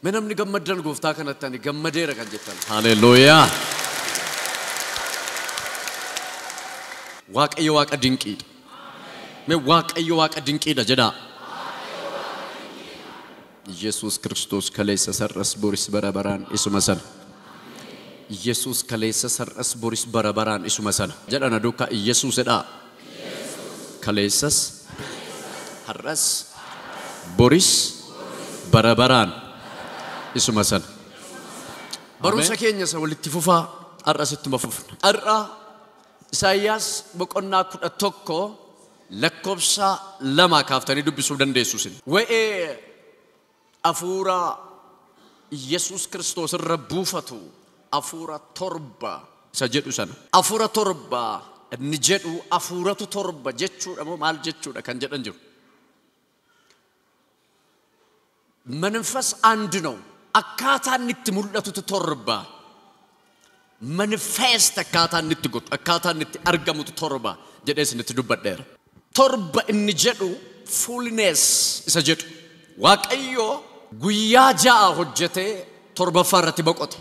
منام نجمدن قفتا كانت تاني جمديرة كان جتان هاليلويا واق أي واق أدينكيد من واق أي واق أدينكيد جدا يسوع كريستوس كليس سرس بوريس برابران اسم مثلا يسوع كليس سرس بوريس برابران اسم مثلا جدا ندوكا يسوع سدا كليس هرس بوريس برابران اسم مثلا بروسا كينيا سوى الاتفاق الرأس التمفوف الرأ إساياس بقولنا كنا توكو لكوبسا لما كافتني دو بسودان ديسوسين وإيه أفورا يسوع كريستوس الربوفتو أفورا تربة سجدوا سنة أفورا تربة نجدوا أفورا تربة جتشو أمو مال جتشو كان جد أنجو منفس عندنا أكاتا نتمولة تربة منفس أكاتا نتقط أكاتا نت أرجمو تربة جدس نتدبر دير تربة نجدوا فولنس سجدوا واقعيو guyyaa ja'a hojjete torbaffaarratti boqote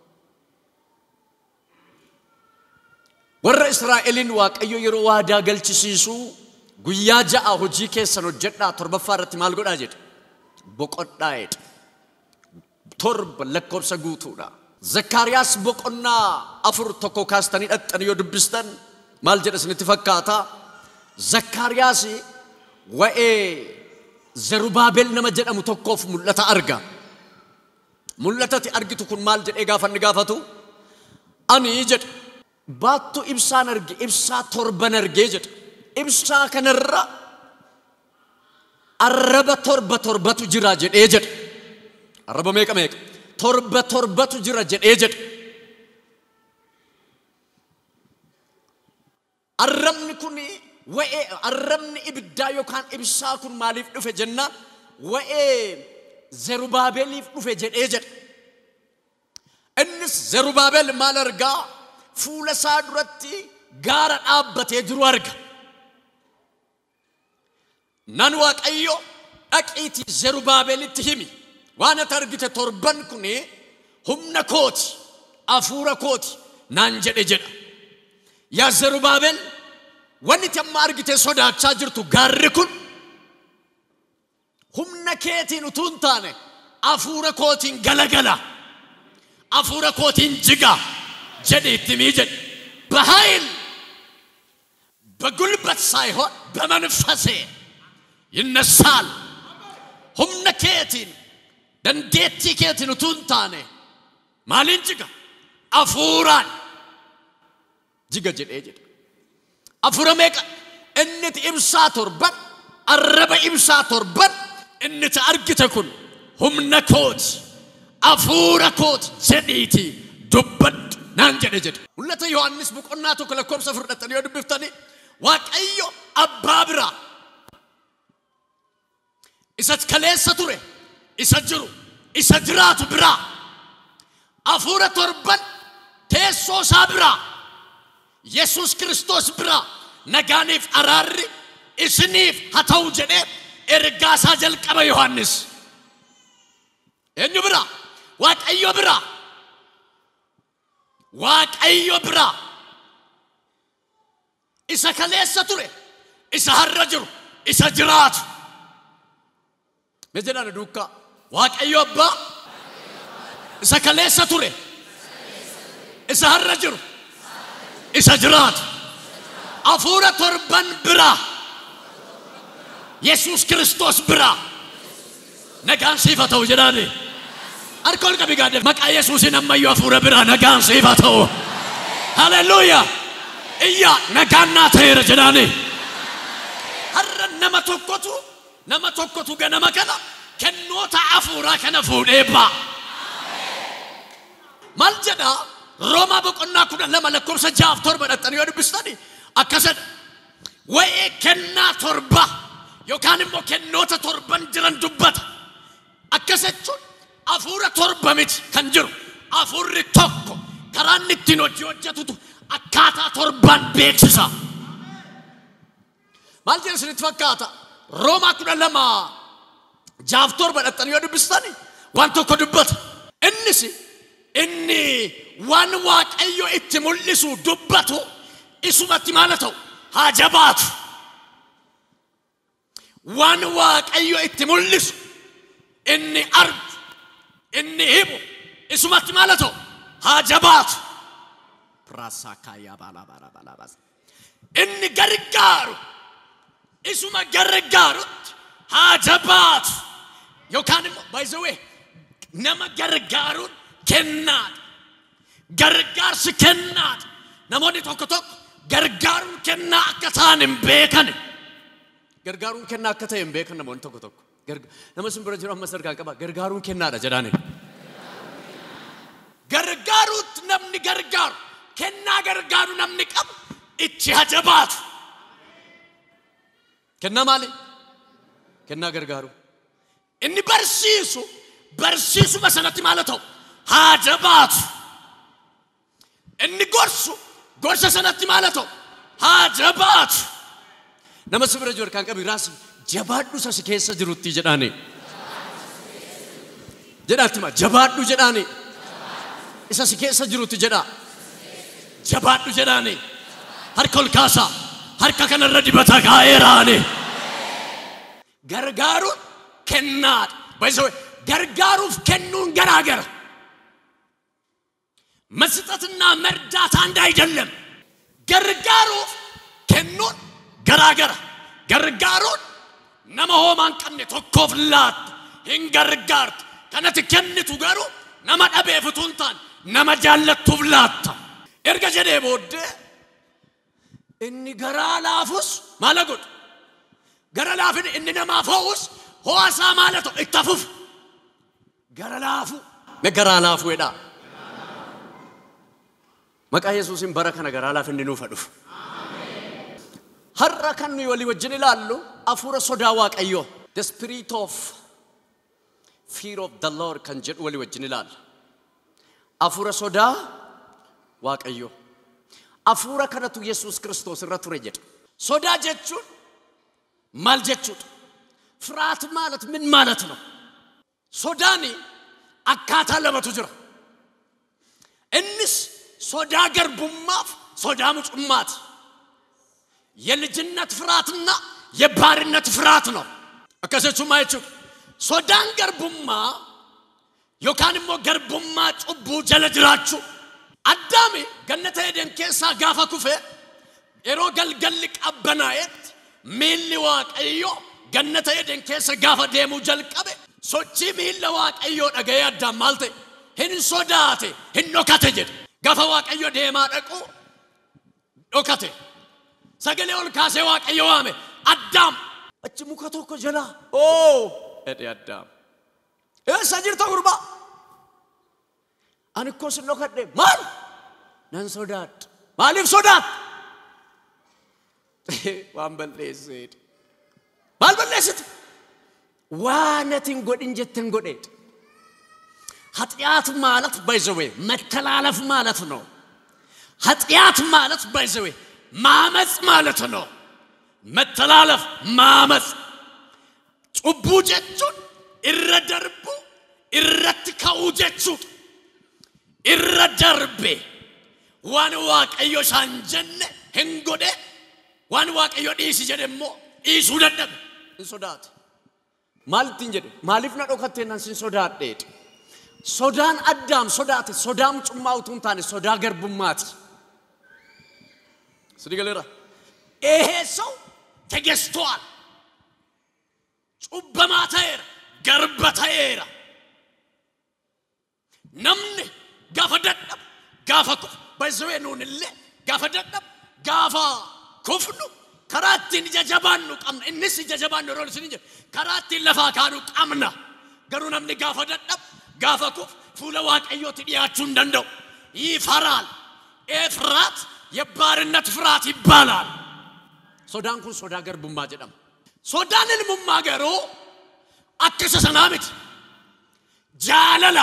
warra Israa'eliin waaqayyo yeroo waadaa galchisiisu guyyaa ja'a hojii keessan hojjedhaa torbaffaarratti maal godhaa jedhe boqodhaa jedhe torba lakkoofsa guutuudha Zakkaariyaas boqonnaa 4 tokko kaastanii dhaxxanii yoo dubbistan maal jedha isinitti fakkaata Zakkaariyaas wa'ee Zerubaabel nama jedhamu tokkoof mul'ata arga mul'atati argitu kun maal jedhee gaafanni gaafatu ani jedhe baattu ibsaan arge ibsaa torban argee jedhe ibsaa kanarra arraba torbatu jira jedhee jedhe arraba meeqa torbatu jira jedhee jedhe arrabni kuni وإيه الرمني إبداع يكان إبسا كن ماليف نفع جنة وإيه زروبابل نفع جن إيجر إنس زروبابل مال رجع فول سادرتي غار أبت يجرو رجع نانواك أيو أكيتي زروبابل تهمي وانا ترجت تربان كني هم نكوت أفورا كوت نانجد جد يا زروبابل wanni tamma argite sodaachaa jirtu gaarri kun humna keetiin utuun taane afuura kootiin galagala afuura kootiin jiga jedhe ittimii jedhe በኃይል በጉልበት ሳይሆን በመንፈሴ ይነሳል humna keetiin dandeettii keetiin utuun taane maaliin jiga afuuraan jiga jedhee jedhe أفورا ميكا إنت إمسا تربان الربا إمسا تربان إنت أرجتكن هم نكوت أفورا كوت جديتي دبت نانجد جد ولا تيوان نسبك أناتو كلا كوم سفر نتنيو دبفتني واك أيو أبابرا إسا تكاليس سطوري إسا جرو إسا جرات برا أفورا تربان تيسو سابرا يسوع كريستوس برا نجانيف أراري إسنيف هتاو جنب إرجاسا جل كما يوحنس إنيو برا واك أيو برا إسا كليس سطوري إسا هرجر إسا جرات مجدنا ندوكا واك أيو با إسا كليس سطوري إسا هرجر إسجرات أفورة تربان برا يسوع كريستوس برا نجان صفته جناني أركول كبي قادر مك يسوع نما يفورة برا نجان صفته هاليلويا إياه نجان ناتير جناني هر نما توكتو جنما كذا كنوتا أفورة كنفور إبا مالجنا روما بقولنا كنا لما لكم سجاف تربة التنيور بستاني أكسد وإكنا تربة يوكان مو كنوتا تربان جران دبت أكسد شون أفورة تربة ميت كنجر أفورة توكو كران نتينو جوجة أكاتا تربان بيكسسا مالجنا سنتفكاتا روما كنا لما جاف تربة التنيور بستاني waan tokko dubbata. Innis inni waan waaqayyo itti mul'isu dubbatu isumatti maal ta'u haa jabaatu. Waan waaqayyo itti mul'isu inni argu inni himu isumatti maal ta'u haa jabaatu. Prasakaya bala bala bala bas. Inni gargaaru isuma gargaarutti haa jabaatu. Yookaan immoo by the way nama gargaaruun kennaadha. Gargaarsi kennaadha. Namoonni tokko tokko gargaaruun kennaa akka ta'an hin beekan. Gargaaruun kennaa akka ta'e hin beekan namoonni tokko tokko. Nama sun bira jiru amma sarkaan qaba. Gargaaruun kennaadha jedhaani. Gargaaruutti namni gargaaru kennaa gargaaru namni qabu itti haa jabaatu. Kennaa maali? Kennaa gargaaru. Inni barsiisuma sanatti maal ta'u haa jabaatu. Inni gorsa sanatti maal ta'u haa jabaatu. Nama si bira jiru kan qabi raasi jabaadhu isa si keessa jirutti jedhaani. Jedhaatti ma jabaadhu jedhaani. Isa si keessa jirutti jedha. Jabaadhu jedhaani. Harka ol kaasa. Harka kanarra dibata kaa'eeraani. Gargaaruun kennaadha. Baay'ee gargaaruuf kennuun garaagara. መስጠትና መርዳት አንድ አይደለም. ገርጋሩፍ ከኑን ገራገራ ገርጋሩን ነመሆማን ቀነ ተኮፍላት እንገርጋርት ከነት ከንቱ ገሩ ነመዳበ ፍቱንታን ነመጃለት ትብላታ እርገጀደ ቦደ እኒ ገራላፉስ ማለጉድ ገራላፍን እኒ ነማፈውስ ሆዋሳ ማለት እተፉፍ ገራላፉ ነገራላፉ ወዳ Maqaa Yesuusin bara kana garaa laaf inni nuuf dhufu. Har'a kan nuyi walii wajjin ilaallu hafuura sodaa Waaqayyoo. The spirit of fear of the Lord kan jedhu walii wajjin ilaalla. Hafuura sodaa Waaqayyoo. Hafuura kanatu Yesuus Kiristoos irra ture jedha. Sodaa jechuun maal jechuudha? Firaat ማለት ምን ማለት ነው? Sodaani akkaataa lamatu jira. Innis sodaa garbummaaf sodaa mucummaati. የልጅነት ፍርሃትና የባርነት ፍርሃት ነው። አከሰቹማ አይቹ ሶዳን ገርቡማ ዮካንሞ ገርቡማ ጩቡ ጀለጅራቹ አዳሜ ገነተ ሄደን ኬሳ ጋፋ ኩፌ ኤሮ ገልገል ቀበናየት ሚል ዋቀዮ ገነተ ሄደን ኬሳ ጋፋ ደሙ ጀልቀበ ሶቺ ሚል ዋቀዮ ደገያ አዳም ማልተ ሄን ሶዳቴ ሄኖካተ ጀድ ጋፋ ዋቀዮ ደማ ደቁ ዶካቴ Sagale ol kaase Waaqayyo waame Adam achi muka tokko jala ede Adam sajirta gurba ani ko sinno kadde maal nan sodaat maalif sodaat waan balleesseet maal balleessit waanatin godhin jetten godheet ኃጢአት ማለት ባይዘዌ መተላለፍ ማለት ነው ኃጢአት ማለት ባይዘዌ ማመጽ ማለት ነው መተላለፍ ማመጽ ጩቡ ጀቹን ይረደርቡ ይረትከው ጀቹ ይረደርቤ ዋን ዋቀዮ ሳንጀነ ህንጎደ ዋን ዋቀዮ ዲሲ ጀደሞ ኢሱ ደደብ እንሶዳት ማለት እንጀደ ማሊፍና ዶከቴናን ሲንሶዳት ዴት ሶዳን አዳም ሶዳት ሶዳም ጩማውቱን ታነ ሶዳ ገርቡማት ስዲገለራ ኤሄሰው ተገስቷል ጩበማተር ገርበተራ ነምን ጋፈደደብ ጋፈኩ በዘዌኑንለ ጋፈደደብ ጋፋ ኩፍኑ ከራቲን ጀጀባኑ ቀም እንስ ጀጀባኑ ሮልስን እንጀ ከራቲን ለፋካኑ ቀምና ገሩ ነምን ጋፈደደብ ጋፈኩ ፉለ ዋቀዮት ዲያቹ እንደንደው ይፈራል ኤፍራት የባርነት ፍርሃት ይባላል ሶዳንኩ ሶዳ ገርቡማ ጀደም ሶዳንን ሙማገሩ አከሰሰናምት ጃለላ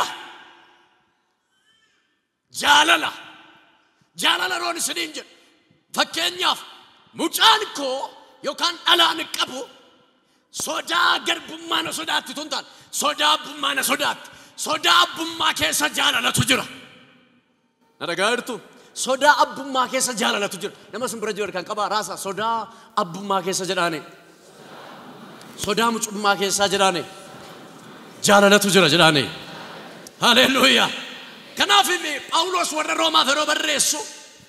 ሮን ስንንጀ ፈከኛፍ ሙጫንኮ ዮካን አላን ቀቡ ሶዳ ገርቡማ ነው ሶዳት ትንታል ሶዳ ቡማ ነው ሶዳት soda abbummaa keessa jaalalatu jira. Nagaartu soda abbummaa keessa jaalalatu jira. Nama simbira jiru kan qaba raasa soda abbummaa keessa jedhaane. Soda mucummaa keessa jedhaane. Jaalalatu jira jedhaane. Hallelujah. Kanaaf Phaawulos warra Roomaaf yeroo barreessu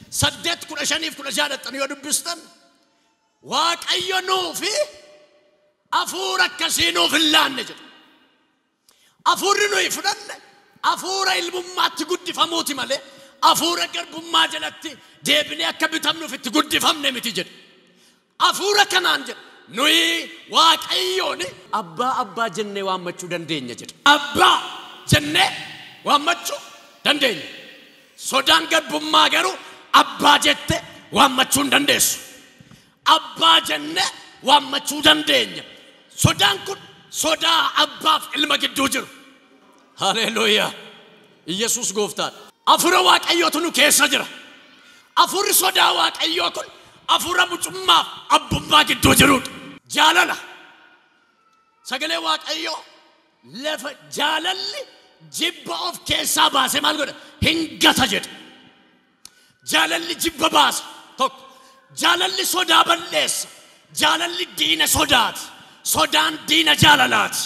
8:15 yoo dubbistan Waaqayyo nuufi afuura akkasii nuuf hin laanne jedha. Afuurri nuyi fudhanne afuura ilmummaatti guddifamuuti malee afuura garbummaa jalatti deebinee akka bitamnuuf itti guddifamne miti jedha. Afuura kanaan jedha nuyi Waaqayyoon abbaa jennee waammachuu dandeenya jedha. Abbaa jennee waammachuu dandeenya. Sodaan garbummaa garuu abbaa jette waammachuu hin dandeessu. Abbaa jennee waammachuu dandeenya. Sodaan kun sodaa abbaaf ilma gidduu jiru. Hallelujah. Yesus gooftaan. Afuura Waaqayyootu nu keessa jira. Afuurri sodaa Waaqayyoo kun afuura mucummaaf abbummaa gidduu jirudha. Jaalala. Sagalee Waaqayyoo lafa jaalalli jibba of keessaa baase maal godha? Hin gata jedha. Jaalalli jibba baasa tokko. Jaalalli sodaa balleessa. Jaalalli diina sodaati. Sodaan diina jaalalaati.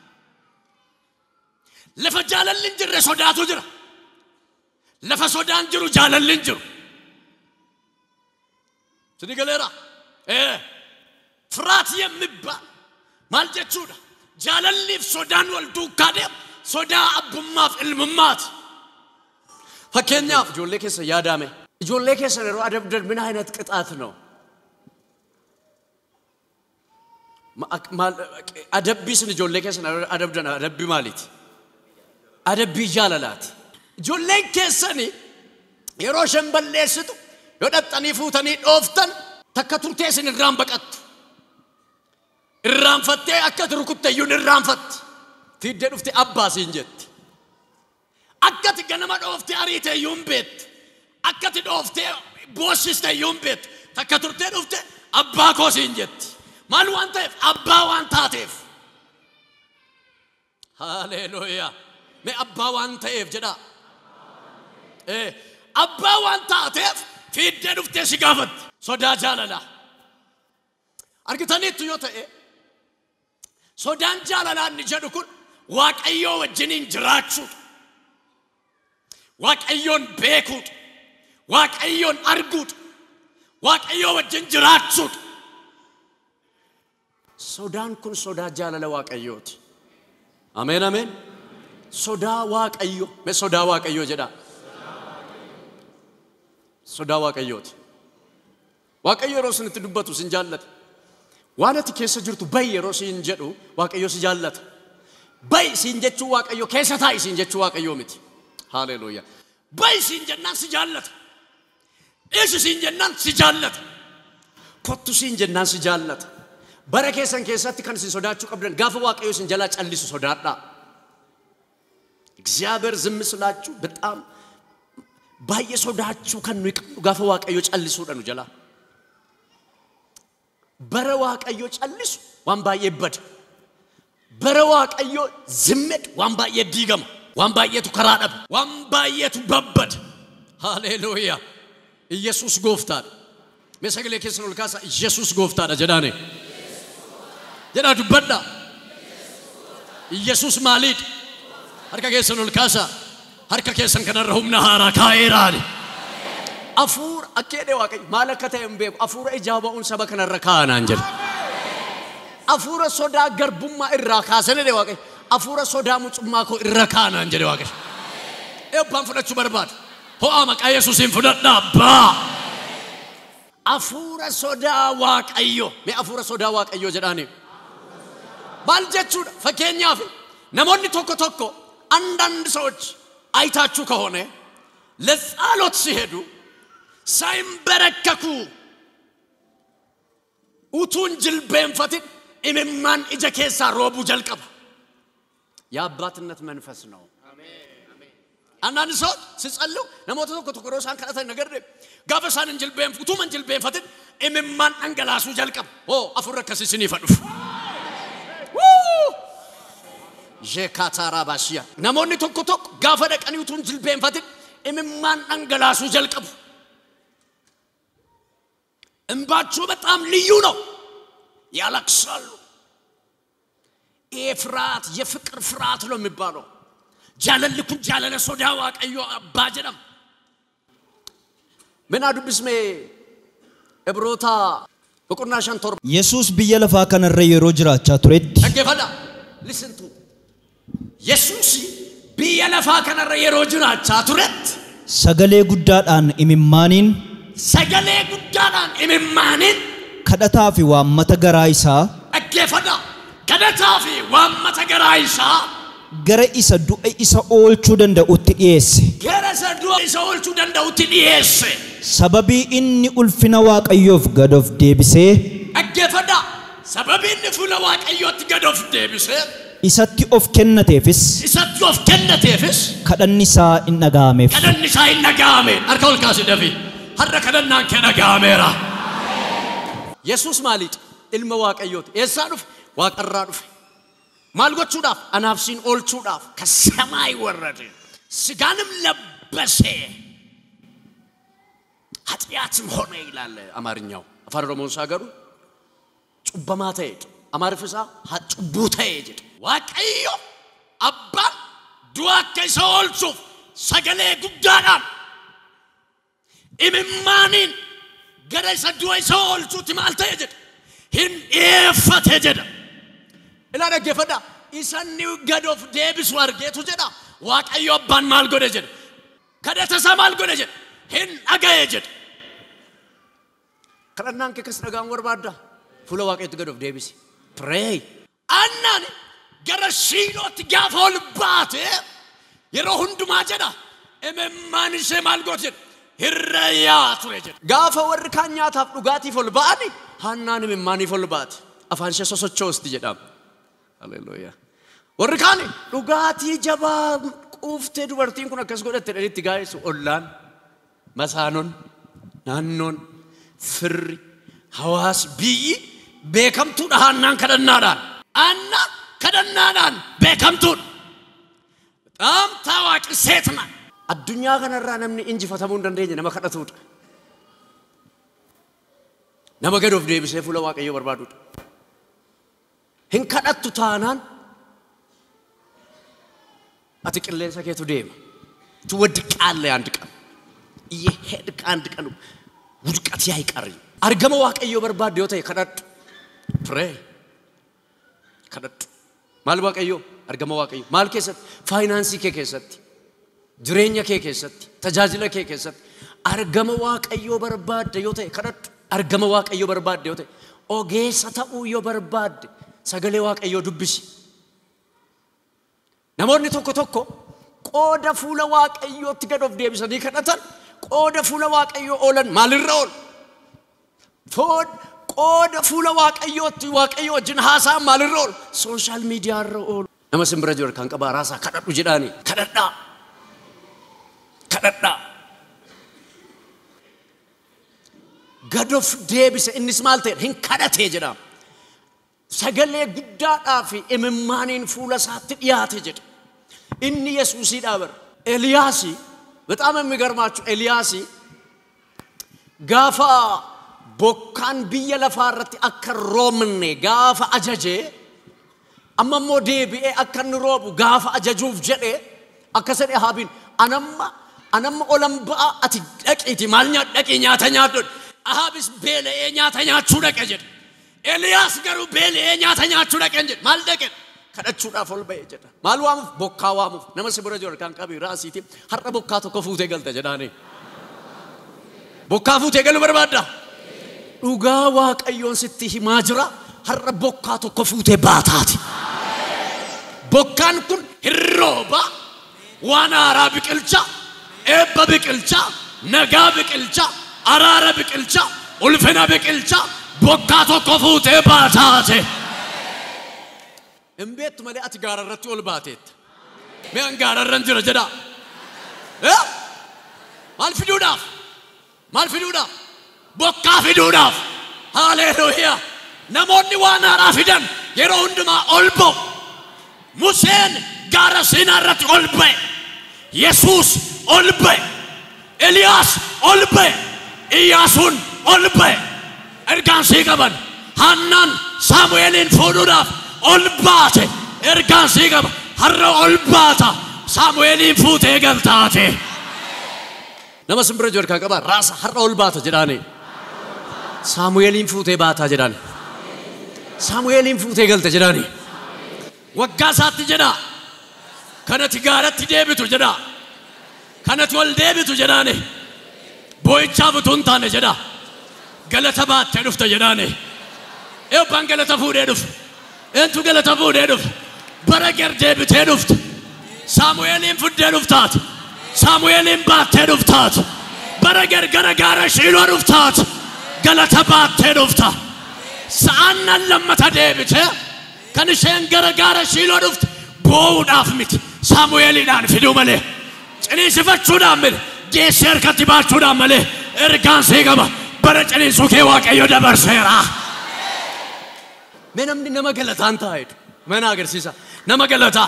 Lafa jaalalli hin jirre sodaatu jira. Lafa sodaan jiru jaalalli hin jiru. Sini galeera. ፍርሃት የሚባል ማል jechuudha. Jaalalliif sodaan wal duukaa deemu. Sodaa abbummaaf ilmummaati. Fakkeenyaaf ijoollee keessa yaadame. Ijoollee keessa yeroo adabdan ምን አይነት ቅጣት ነው? Adabbiin ijoollee keessa adabdan adabbi maaliiti? Adabbii jaalalaati. Ijoolleen keessani yeroo shan balleessitu yoo dhaxxanii fuutanii dhooftan takka turtee isin irraan baqattu. Irraanfattee akka rukutte iyyuu irraanfatti. Fiiddee dhufte abbaa siin jetti. Akkati ganama dhooftee ariitee iyyuu hin beektu. Akkati dhooftee boossistee iyyuu hin beektu. Takka turtee dhufte abbaa koo siin jetti. Maal waan ta'eef? Abbaa waan taateef. Hallelujah. Mee abbaa waan ta'eef jedhaa. Abbaa waan taateef fiiddee dhuftee si gaafatti. Sodaa jaalalaa. Argitaniittu yoo ta'e sodaan jaalalaa inni jedhu kun Waaqayyoo wajjiniin jiraachuudha. Waaqayyoon beekuudha. Waaqayyoon arguudha. Waaqayyoo wajjin jiraachuudha. Sodaan kun sodaa jaalala Waaqayyooti. Ameen ameen. Sodaa Waaqayyo. Mee sodaa Waaqayyoo jedhaa. Sodaa Waaqayyooti. Waaqayyo yeroo isinitti dubbatu sin jaallata. Waan ati keessa jirtu bayi yeroo siin jedhu Waaqayyo si jaallata. Bayi siin jechuu Waaqayyo keessa taa'i siin jechuu Waaqayyo miti. Hallelujah. Bayi siin jennaan si jaallata. Dhiisi siin jennaan si jaallata. Kottu siin jennaan si jaallata. Bara keessan keessatti kan isin sodaachuu qabdan gaafa Waaqayyo isin jalaa callisu sodaadhaa. እግዚአብሔር ዝም ስላችሁ በጣም ባየ sodaachuu kan nuyi qabnu gaafa Waaqayyo callisuudha nu jalaa. Bara Waaqayyo callisu waan baay'ee bada. Bara Waaqayyo zimmeedhu waan baay'ee diigama. Waan baay'eetu karaa dhaba. Waan baay'eetu babbada. Hallelujah. Yesus gooftaadha. Mee sagalee keessan ol kaasaa Yesus gooftaadha jedhaane. Jedhaa dubbadha. Yesus maaliidha? Harka keessan ol kaasaa. Harka keessan kanarra humna haaraa kaa'eeraani. Afuura akkeedhe Waaqayyo maal akka ta'e hin beeku. Afuura ijaaba'uun saba kanarra kaa'anaan jedha. Afuura sodaa garbummaa irraa kaasanidhe Waaqayyo. Afuura sodaa mucummaa koo irra kaa'anaan jedhe Waaqayyo. Eebbaan fudhachuu barbaada. Ho'a maqaa Yesuusiin fudhadhaa abbaa. Afuura sodaa Waaqayyo. Mee afuura sodaa Waaqayyo jedhaani. Maal jechuudha? Fakkeenyaaf namoonni tokko tokko አንዳንድ ሰዎች አይታችሁ ከሆነ ለጸሎት ሲሄዱ ሳይንበረከኩ ኡቱን ጅልቤን ፈትን ኢምማን እጀ ኬሳ ሮቡ ጀልቀባ የአባትነት መንፈስ ነው። አሜን። አንዳንድ ሰዎች ሲጸልዩ ነሞቶ ኮተኮሮሳን ከአተ ነገር ጋፈሳን ጅልቤን ኡቱን ጅልቤን ፈትን ኢምማን አንገላሱ ጀልቀባ አፉረ ከሲስኒ ፈዱፍ Jekatara bashia. Namonni tokko tokko gaafa dhaqanii utuun jilbeenfatin imimmaan dhangalaasu jalqabu. እንባቸው በጣም ልዩ ነው ያለቅሳሉ ኤፍራት የፍቅር ፍራት ነው የሚባለው ጃለልኩ ጃለለ ሶዳዋ ቀዮ አባጀለም ምን አዱ ብስሜ እብሮታ በቁርናሻን ቶር ኢየሱስ በየለፋ ከነረ የሮ ጅራቻ ቱሬት ተገፈዳ listen to ኢየሱስ በየለፋ ከነረ የሮ ጅራቻ ቱሬት ሰገሌ ጉዳዳን ኢሚማኒን ሰገሌ ጉዳዳን ኢሚማኒን ከደታፊ ዋመተ ገራይሳ አገፈዳ ከደታፊ ዋመተ ገራይሳ ገረ ኢሳ ዱአ ኢሳ ኦልቹ ደንደኡት ዲየስ ገረ ዱአ ኢሳ ኦልቹ ደንደኡት ዲየስ ሰበቢ ኢኒ ኡልፊና ዋቀዮፍ ገዶፍ ዴቢሴ አገፈዳ ሰበቢ ኢኒ ፉለ ዋቀዮት ገዶፍ ዴቢሴ ኢሳቲ ኦፍ ከነቴፍስ ከደንሳ ኢነጋሜፍ አርከል ካሲ ደፊ ሀረ ከደናን ከነጋሜራ ኢየሱስ ማሊጥ ኢልመ ዋቀዮት የሳዱፍ ዋቀራዱፍ ማልጎቹዳፍ አናፍሲን ኦልቹዳፍ ከሰማይ ወረደ ስጋንም ለበሰ ኃጢአትም ሆነ ይላል አማርኛው አፋሮሞን ሳገሩ ጩበማተይት አማርፍሳ ጩቡተይት ዋቀዮ አባ ዱአከ ሰልቹ ሰገሌ ጉዳዳን ኢምማኒን ገረሰ ዱአይ ሰልቹ ትማልተይት hin efate jeda ila dagefada isaniu god of debis wargetu jeda waqayyo abban mal gode jeda kada tasamal gode jeda hin agaye jeda kalannan ke kasnagan warbada fulo waqaytu god of debis pray annan garashilot gafol bate yero hunduma jeda emman shemal gode jeda hirrayatu jeda gafa warkanya taf dugati fol baani ሃናን ምማን ይፈልባት አፋንሸ ሶሶቾስት ይጀዳም ሃሌሉያ ወርካኒ ዱጋቲ ጀባ ቁፍቴ ዱበርቲን ኩን አከስ ጎደት ደሪት ጋይስ ኦላን መሳኖን ናኖን ፍሪ ሐዋስ ቢይ በከምቱ ሃናን ከደናዳን አና ከደናዳን በከምቱ በጣም ታዋቂ ሴት ናት አዱኛ ከነራ ነምኒ እንጂ ፈተሙ እንደንደኝ ነመከደቱት nama god of debise fuula waaqayyo barbaadudha hin kadhattu taanaan ati qilleensa keetu deema tu wadiqaalle and qan iheedka and qan wudqati ayqarri argama waaqayyo barbaadde yote kadhattu pray kadhattu maal waaqayyo argama waaqayyo maal keessatti finance kee keessatti jireenya kee keessatti tajaajila kee keessatti argama waaqayyo barbaadde yote kadhattu argama waaqayyo barbaadde yote ogeessa ta'uu yoo barbaadde sagalee waaqayyo dubbisi namoonni tokko tokko qooda fuula waaqayyootti gad of deebisanii kadhatan qooda fuula waaqayyo oolan maalirra ool qooda fuula waaqayyootti waaqayyo wajjin haasaa maalirra ool social media irra ool nama simbira jiru kan qaba raasaa kadhadhu jedhaani kadhadhaa God of debise innis malte hin kadate jedam sagale guddaadha fi imimmanin fuula saatti dhiyate jed inni yesusi dabar eliyaasi በጣም የሚገርማችሁ ኤልያሲ ጋፋ ቦካን ቢየለፋረት አከሮምኔ ጋፋ አጀጄ አመሞ ዴቢኤ አከንሮቡ ጋፋ አጀጁፍ ጀዴ አከሰደ ሃቢን አነማ ኦለምባ አትደቂቲ ማልኛ ደቂኛ ተኛዶ አሃብስ ቤለኛ ተኛቹ ደቀጀ ኤልያስ ገሩ ቤለኛ ተኛቹ ደቀጀ ማልደቀ ከደቹዳ ፎልበ ይጀዳ ማልዋም ቦካዋም ነመስ ብረጆር ካን ቀቢ ራሲቲ ሐረ ቦካቶ ኮፉቴ ገልተ ጀዳኔ ቦካፉቴ ገሉ በርባዳ ዱጋ ዋቀዮን ስቲ ማጅራ ሐረ ቦካቶ ኮፉቴ ባታቲ ቦካን ኩን ሂሮባ ዋና አራብ ቅልቻ ኤበ ብቅልቻ ነጋ ብቅልቻ አራረ ብቅልቻ ኡልፈና ብቅልቻ ቦካቶ ኮፉቴ ባታቲ እምቤት መለአት ጋረረት ወልባቴት ምን ጋረረን ጀዳ ማልፊዱዳ ቦካ ፊዱዳ ሃሌሉያ ነሞኒ ዋና ራፊደን የሮንድማ ኦልቦ ሙሴን ጋራ ሲና ረት ኦልበ ኢየሱስ ኦልበ ኤልያስ ኦልበ ኢያሱን ኦልበ ኤርጋን ሲገባን ሃናን ሳሙኤልን ፎዱዳፍ ኦልባቴ ኤርጋን ሲገባ ሀረ ኦልባታ ሳሙኤልን ፉቴ ገልታቴ ነመስምብረ ጆርካ ቀባ ራስ ሀረ ኦልባታ ጀዳኔ ሳሙኤልን ፉቴ ባታ ጀዳኔ ሳሙኤልን ፉቴ ገልተ ጀዳኔ ወጋሳት ጀዳ ከነት ጋራት ዴብቱ ጀዳ ከነት ወል ዴብቱ ጀዳኔ ቦይቻ ብቱንታነ ጀዳ ገለተባት ተዱፍተ ጀዳኔ ኤው ባንገለተ ፉዴ ዱፍ እንቱ ገለተ ፉዴ ዱፍ በረገር ዴብቴ ዱፍት ሳሙኤልን ፉዴ ዱፍታት ሳሙኤልን ባቴ ዱፍታት በረገር ገረጋረ ሽሎ ዱፍታት ገለተ ባቴ ዱፍታ ሳአና ለመተ ዴብቴ ከንሸን ገረጋረ ሽሎ ዱፍት ቦውዳፍ ሚት ሳሙኤልን ፊዱ መለ ጭኒ ሲፈቹዳ መለ ጌሰር ከቲባቹዳ መለ ኤርጋን ሲገባ በረጭኒ ሱኬ ዋቀዮ ደበርሴራ ምንም ነመገለታ አንተ አይድ መናገር ሲሳ ነመገለታ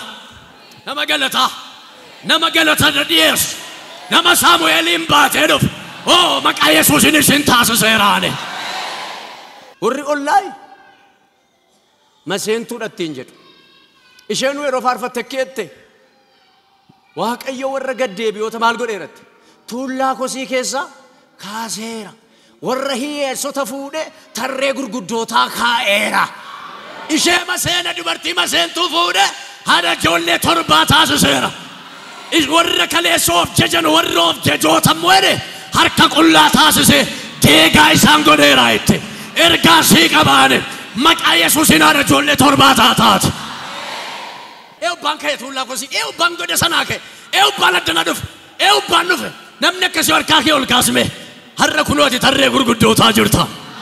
ደዲስ ነመ ሳሙኤልን ባቴዶፍ ኦ መቃ ኢየሱስን ሲንታስ ሰራኔ ወሪ ኦንላይ መሴንቱ ደቲን ጀዱ ኢሸኑ የሮፋርፈት ተከቴ ዋቀዮ ወረገዴ ቢዮተ ማልጎዴረት ቱላ ኮሲ ኬሳ ካሴራ ወረሂ ሶተፉዴ ተሬ ጉርጉዶታ ካኤራ ኢሼ መሴነ ድበርቲ መሴንቱ ፉዴ ሀደ ጆሌ ቶርባታ ሰራ ኢሽ ወረ ከሌሶፍ ጀጀን ወሮፍ ጀጆታ ሞሬ ሀርካ ቁላታ ሰሴ ዴጋይ ሳንጎዴራይት ኤርጋ ሲቀባነ መቃ ኢየሱስን ሀደ ጆሌ ቶርባታ ታት ኤው ባንካ የቱላ ኮሲ ኤው ባንጎደ ሰናከ ኤው ባለደናዱፍ ኤው ባኑፍ ነምነ ከሲወር ካኬ ወልካስሜ ሀረ ኩኖቲ ተሬ ጉርጉዶታ ጅርታ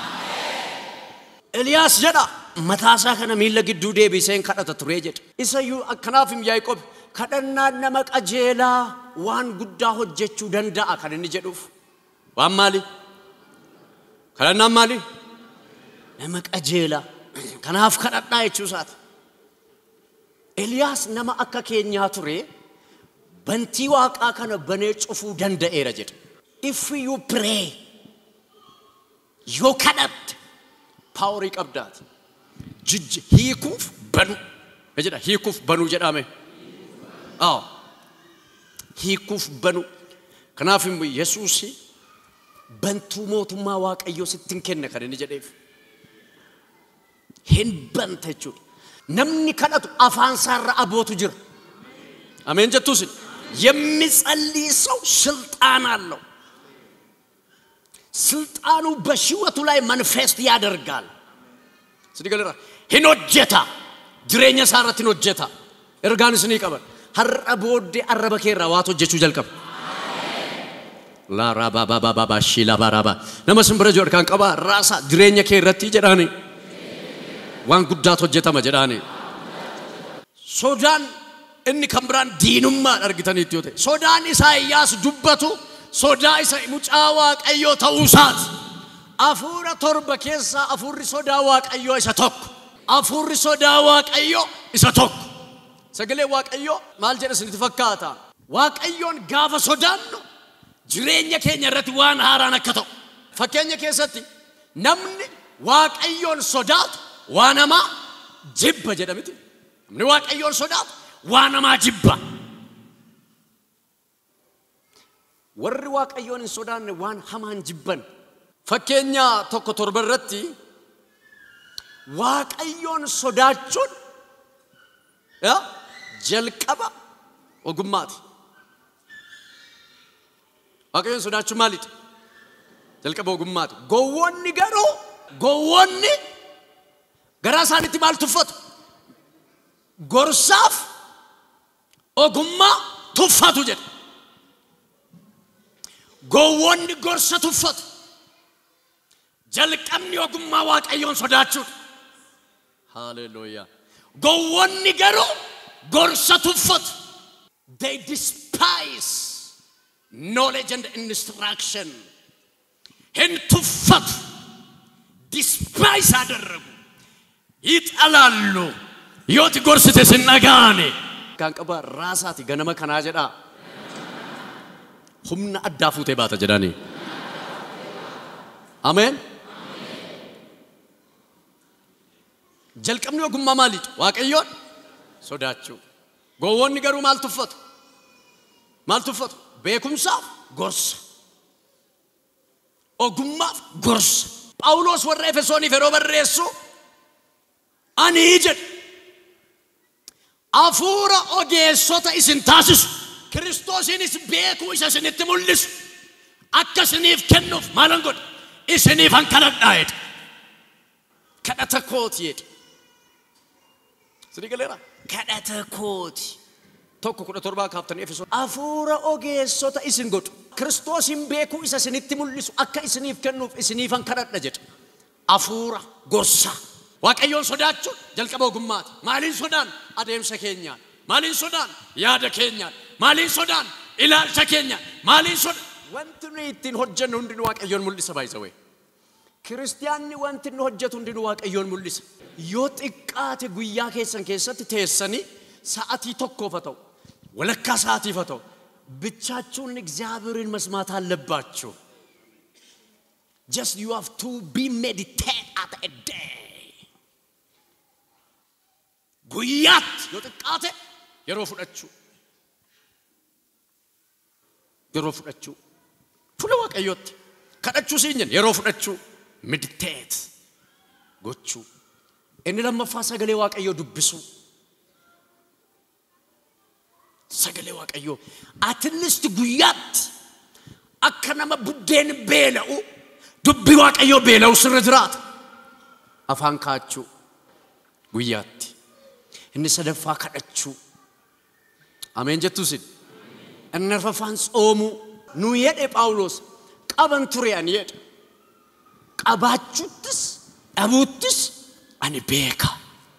ኤልያስ ጀዳ መታሳ ከነ ሚለግዱ ዴቢሴን ከዳተ ቱሬ ጀድ ኢሰዩ አከናፍም ያዕቆብ ከደና ነመቀጀላ ዋን ጉዳ ሆጀቹ ደንዳአ ከነኒ ጀዱፍ ዋማሊ ከደና ማሊ ነመቀጀላ ከናፍ ከዳና ይቹሳት ኤልያስ ነማ አከኬኛ ቱሬ በንቲ ዋቃ ከነ በኔ ጩፉ ደንደኤረ ጀድ if you pray you cannot power ይቀብዳት ጅጅ ሂኩፍ በኑ እጀዳ ሂኩፍ በኑ ጀዳሜ አዎ ሂኩፍ በኑ ከናፍም ኢየሱስ በንቱ ሞቱማ ዋቀዮ ስትንከነ ከደን ጀዴፍ ሄን በንተቹ ነምኒ ከዳቱ አፋንሳራ አቦቱ ጅር አሜን ጀቱስ የሚጸልይ ሰው ስልጣን አለው ስልጣኑ በሽወቱ ላይ ማኒፌስት ያደርጋል ስዲገለራ ሂኖጀታ ድሬኛ ሳራት ሂኖጀታ ኤርጋንስኒ ይቀበል ሀረቦዴ አረበከራ ዋቶ ጀቹ ጀልቀብ ላ ራባባባባ ሺላ ባራባ ነመስምብረ ጆርካን ቀባ ራሳ ድሬኛ ከረቲ ጀዳኒ ዋን ጉዳቶ ጀታ መጀዳኒ ሶዳን እኒ ከምብራን ዲኑማ አርግተን ይትዮቴ ሶዳን ኢሳይያስ ዱበቱ ሶዳ ኢሳይ ሙጫዋ ቀዮ ተውሳት አፉራ ቶርበ ኬሳ አፉሪ ሶዳ ዋቀዮ ኢሰቶክ አፉሪ ሶዳ ዋቀዮ ኢሰቶክ ሰገሌ ዋቀዮ ማልጀረስ ንትፈካታ ዋቀዮን ጋፈ ሶዳን ነው ጅሬኛ ኬኛ ረቲ ዋን ሃራና ከቶ ፈከኛ ኬሰቲ ነምኒ ዋቀዮን ሶዳት ዋናማ ጅብ ጀደምቲ ምን ዋቀዮን ሶዳት ዋናማ ጅባ ወር ዋቀዮን ሶዳን ዋን ሃማን ጅበን ፈከኛ ቶኮ ቶርበረቲ ዋቀዮን ሶዳቹን ያ ጀልቀባ ወጉማት ዋቀዮን ሶዳቹ ማለት ጀልቀባ ወጉማት ጎወኒ ገሮ ጎወኒ ገራሳንቲ ማልቱፈት ጎርሳፍ ወጉማ ቱፋቱ ጀድ ጎወኒ ጎርሳ ቱፈት ጀልቀምኒ ወጉማ ዋቀዮን ሶዳቹ ሃሌሉያ ጎወኒ ገሮ ጎርሳ ቱፈት they despise knowledge and instruction hen tufat despise አደረጉ ይጣላሉ Yooti gorsite sin dhaga'ani. Kan qaba raasaati ganama kanaa jedha. Humna addaa fuutee baata jedhani. Ameen. Jalqabni ogummaa maaliidha? Waaqayyoon sodaachuu. Gowwoonni garuu maal tuffatu? Maal tuffatu? Beekumsaaf gorsa. Ogummaaf gorsa. Phaawulos warra Efesooniif yeroo barreessu ani jedhe afuura ogeessota isin taasisu Kiristoosiinis beekuu isa isinitti mul'isu akka isiniif kennuuf maalan godhe isiniif kadhadhaa jedhe. Kadhata kooti jedhe. Sidii galeera kadhata kooti. Tokko 17 kaaftanii Efesoon afuura ogeessota isin godhu Kiristoosiin beekuu isa isinitti mul'isu akka isiniif kennuuf isiniif kadhadha jedhe. Afuura gorsa. Waaqayyoon sodaachuun jalqaba ogummaati. Maaliin sodaan? Adeemsa keenyaan. Maaliin sodaan? Yaada keenyaan. Maaliin sodaan? Ilaalcha keenyaan. Maaliin sodaan? Wanti nuyi ittiin hojjennu hundinuu Waaqayyoon mul'isa baay'isawee. Kiristiyaanni wanti inni hojjetu hundinuu Waaqayyoon mul'isa. Yoo xiqqaate guyyaa keessan keessatti teessanii sa'atii tokkoof ta'u walakkaa sa'atiif ta'u ብቻችሁን እግዚአብሔርን መስማት አለባችሁ. Just you have to be meditate at a day. ጉያት የጥቃቴ የሮፍዳችሁ ፉለ ዋቀዮት ከዳችሁ ሲኝን የሮፍዳችሁ meditate ጎቹ እኔ ለማፋሳ ገሌ ዋቀዮ ዱብሱ Sagale waaqayyo at least guyyat akkanama buddeen beela'u dubbi waaqayyo beela'u sirra jiraata afaan kaachuu guyyatti inni sadaffaa kadhachuu ameen jettuusin inni arfaffaan soomuu nu jedhe Phaawulos qaban ture ani jedhe qabaachuuttis dhabuuttis ani beeka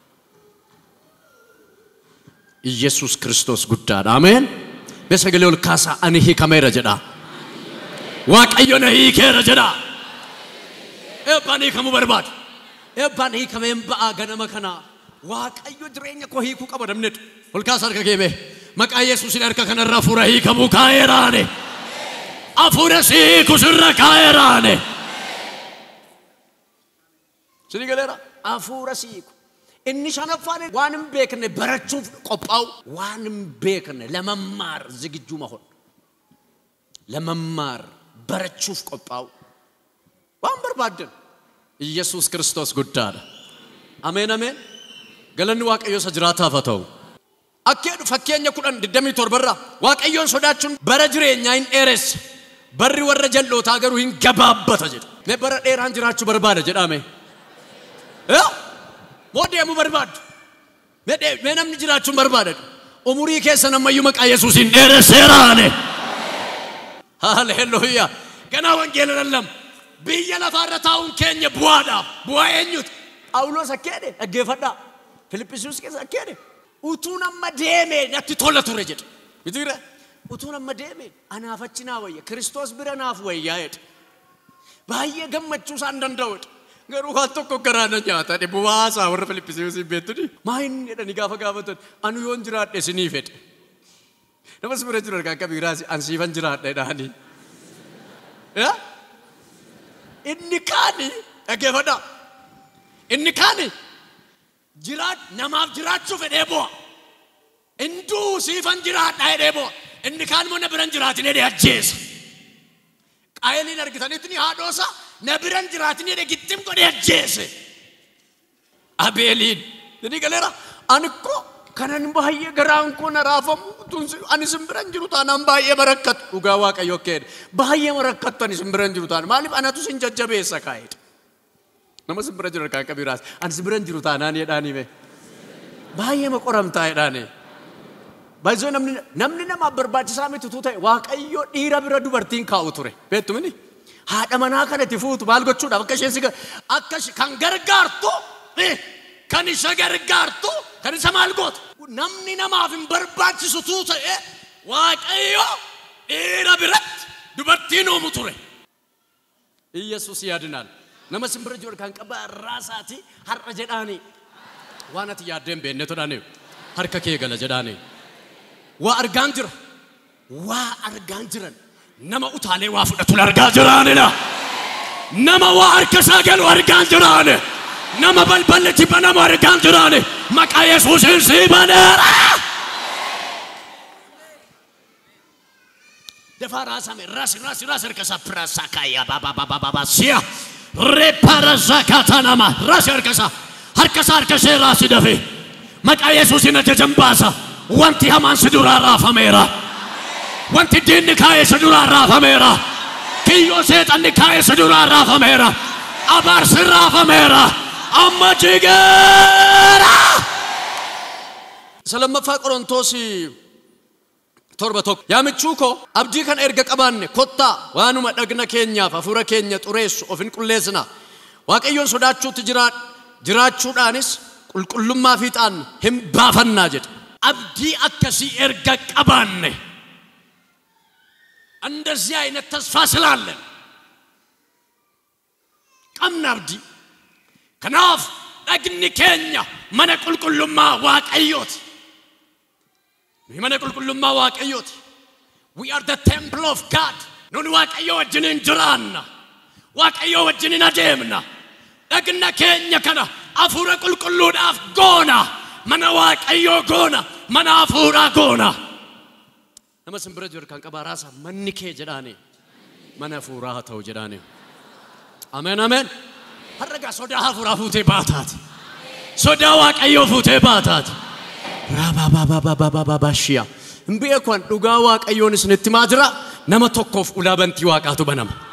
ኢየሱስ ክርስቶስ ጉዳዳ አሜን በሰገሌው ካሳ አንሂ ካሜራ ጀዳ ዋቀዮ ነሂ ከረ ጀዳ ኤባኒ ከሙ በርባድ ኤባኒ ከመም ባገነ መከና ዋቀዮ ድሬኛ ኮሂ ኩ ቀበደምነት ሁልካሳ አርከገበ መቃ ኢየሱስ ይላርከ ከነራ ፉራሂ ከሙ ካየራኔ አፉረሲ ኩስራ ካየራኔ ሲገለራ አፉረሲ inni shanafane waንም beekne barachuuf qophaaw waንም beekne ለመማር ዝግጁ መሆን ለመማር barachuuf qophaaw waan barbaadan ኢየሱስ ክርስቶስ ጉዳዳ አሜን አሜን ገለኒ ዋቀዮ ሰጅራታ ፈተው አከዱ ፈከኛ ኩዳን ድደሚ ቶርበራ ዋቀዮን ሶዳቹን በረጅሬኛይን ኤሬስ በሪ ወረጀሎ ታገሩ ይንገባበተ ጀ ነበር ዴራን ጅራቹ በርባደ ጀዳሜ ሞዴሙ በርባድ መነም ንጅራቹን በርባደ ኡሙሪ ከሰነ ማዩ መቃ ኢየሱስን ደረሰራኔ ሃሌሉያ ገና ወንጌል አይደለም ቢየላ ፋረታውን ከኘ ቡዋዳ ቡዋየኙት ጳውሎስ አከደ አገፈዳ ፊልጵስዩስ ከዛ አከደ ኡቱና መደሜ ነቲ ቶለቱ ረጀት ይትረ ኡቱና መደሜ አናፈችና ወይ ክርስቶስ ብረናፍ ወይ ያየት ባየ ገመቹ ሳንደንደውት ገሩ ሀቶኮ ገራነ ኛታ ዲቡዋሳ ወረ ፊልጵስዩስ ቤቱዲ ማይን የደኒ ጋፈ ጋፈተን አኑ ዮንጅራደ ስኒፈት ነመስ ብረጅ ረጋ ከቢራሲ አንሲፈን ጅራደ ዳኒ ኢንካኒ አገፈዳ ኢንካኒ ጅራድ ነማፍ ጅራቹ ፈደቦ እንዱ ሲፈን ጅራድ አይደቦ ኢንካን ሞ ነብረን ጅራት ነደ አጀስ ቃየሊን አርግታኒትኒ ሃዶሳ ነብረን ጅራት ነደ ግጥም ቆደ አጀስ አቤሊን ለኒ ገለራ አንኮ ከነን ባየ ገራን ኮ ነራፈሙ ቱንስ አንስም ብረን ጅሩታን አንባየ በረከት ኡጋዋ ቀዮከድ ባየ በረከተን ስም ብረን ጅሩታን ማሊፍ አናቱ ሲንጀጀበ ሰካይድ ነመስ ብረን ጅሩካ ከቢራስ አንስ ብረን ጅሩታን አን የዳኒ በ ባየ መቆረምታ የዳኒ ባይዞ ነምኒ ነማ በርባጭ ሳሚቱ ቱታይ ዋቀዮ ዲራ ብረዱ በርቲን ካውቱሬ ቤቱምኒ ሃደመና ከነቲ ፉት ባልጎቹ ዳበከሽን ሲገ አከሽ ካንገርጋርቱ ከኒሸ ገርጋርቱ ከኒሰ ማልጎት ነምኒ ነማፍን በርባጭ ሱቱተ ዋቀዮ ዲራ ብረት ዱበርቲኑ ሙቱሬ ኢየሱስ ያድናል ነመስም ብረጆር ካንቀባ ራሳቲ ሐረጀዳኒ وانا تيادين بيني تداني هركا كي غلا جداني وارغانجر وارغانجرن نما اوتالي وافدتو لارغانجراننا نما واركسا غل وارغانجراني نما بلبلتي بنما وارغانجراني مكا يسوس سيبانرا دفا راسا راس ركسا براسا كايا بابا سيا ريبارا زكاتانا ما راس ركسا هركسا راس دفي مكا يسوس نجنباسا وانتي همان سدورا رافا ميرا وانتي دين نكاية سدورا رافا ميرا كيو سيطان نكاية سدورا رافا ميرا أبار سر رافا ميرا أما جيجيرا سلام مفاق أورنتوسي توربتوك يا متشوكو أبدي كان إرقاك أباني كوتا وانو مدقنا كينيا ففورا كينيا توريس وفين كل ليزنا واك أيون سوداتشو جراتشو دانيس كل ما فيتان هم بافن ناجد أبدي أكسي إرقاك أباني እንደዚህ አይነት ተስፋ ስላለን ቀምናብዲ ከናፍ ደግንከኛ መነቁልቁልማ ዋቀዮት መነቁልቁልማ ዋቀዮት we are the temple of God ኑን ዋቀዮ ወጅንን ጅራና ዋቀዮ ወጅንን አደምና ደግንከኛ ከና አፉረ ቁልቁሉን አፍ ጎና መነ ዋቀዮ ጎና መነ አፉራ ጎና نما سنبرجور كان كباراسا منكي جداني من فورها تو جداني آمين آمين هرجع سودا فورا فوتي باتات سودا واك أيو فوتي باتات رابا باشيا مبيكون لغا واك أيو نسنت ماجرا نما توقف أولا بنتي واك أتو بنام